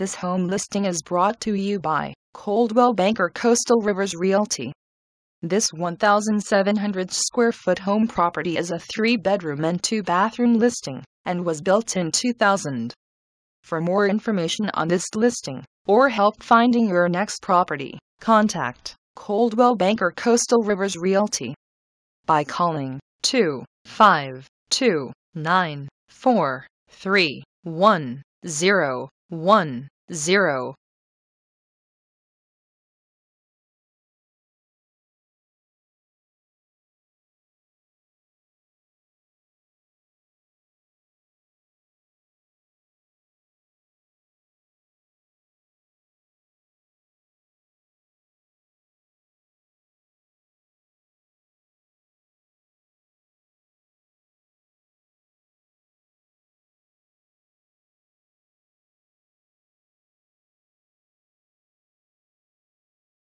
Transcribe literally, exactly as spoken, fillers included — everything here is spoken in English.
This home listing is brought to you by Coldwell Banker Coastal Rivers Realty. This one thousand seven hundred square foot home property is a three bedroom and two bathroom listing and was built in two thousand. For more information on this listing or help finding your next property, contact Coldwell Banker Coastal Rivers Realty by calling two five two, nine four three, one zero one zero.